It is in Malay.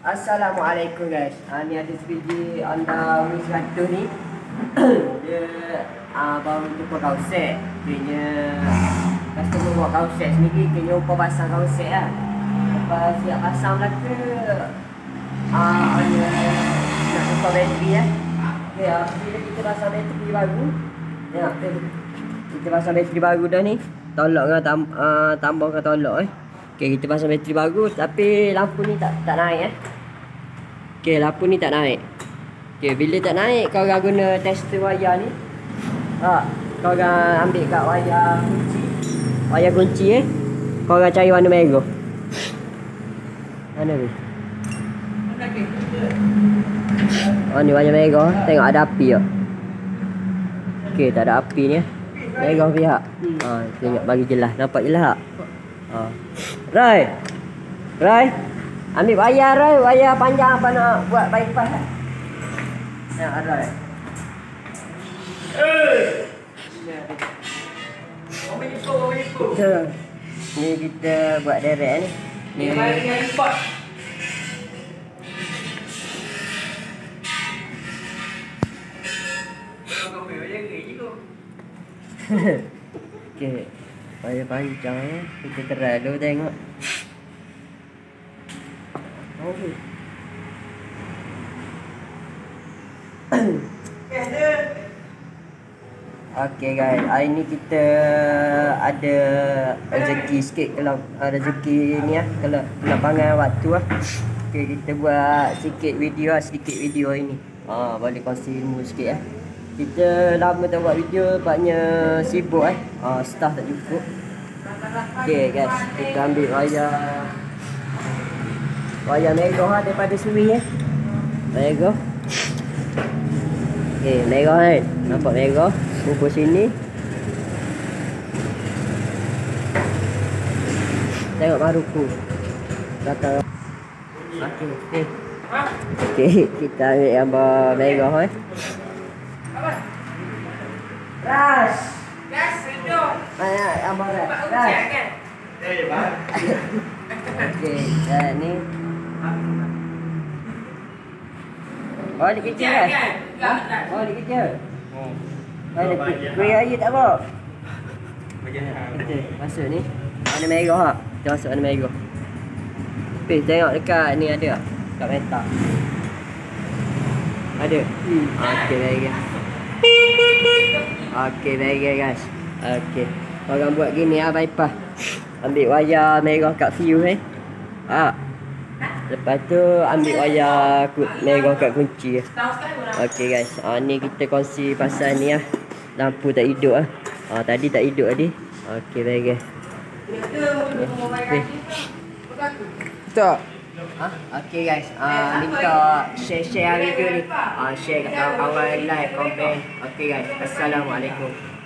Assalamualaikum guys. Ni ada sebiji anda Wis 100 ni. Dia baru jumpa kausek. Kayaknya customer buat kausek sendiri, kayaknya upah pasang kausek lah. Lepas siap pasang belaka, nak tukar bateri lah. Okay, bila kita pasang bateri baru, tengok kita pasang bateri baru dah ni. Tolak kan, tambah kan tolak Okay, kita pasang bateri baru tapi lampu ni tak naik Okay, lampu ni tak naik. Okay, bila tak naik, kau orang guna tester wayar ni. Kau orang ambil kat wayar kunci kau orang cari warna merah. Mana ni? Oh, ni warna merah. Tengok ada api tak? Okay, tak ada api ni merah pihak. Tengok bagi jelas. Nampak jelas tak? Rai, ambil wayar Rai. Wayar panjang apa nak buat bypass lah. Tengok Rai. Ni kita buat direct ni. Ni okay, wayar panjang kita try dulu tengok. Okay guys, hari ni kita ada rezeki sikit. Kalau rezeki ni kalau pangan waktu Okay, kita buat sedikit video ini. Boleh kongsi ilmu sikit Kita lama tak buat video, banyak sibuk staff tak cukup. Okay guys, kita ambil wayar merah daripada suri merah. Okay, merah kan, nampak merah pukul sini. Tengok baruku belakang. Okay, kita ambil gambar merah Ras hidup. Mana gambar Ras? Okay, dan ni dia kerja kan? Dia kerja. Kuih air tak apa? Kita masuk ni. Warna merah Kita masuk warna merah. Tengok dekat ni ada tak? Dekat meta ada? Okay, baik. Okay, baik guys. Okay, korang buat gini bypass. Ambil wayar merah kat fuse lepas tu ambil wayar merah kat kunci Okay guys, ni kita kongsi pasal ni lampu tak hidup tadi tak hidup tadi. Okay, baik guys. Tak. Okay guys, minta share video ni. Share kat kawan-kawan, like, komen. Okay guys, Assalamualaikum.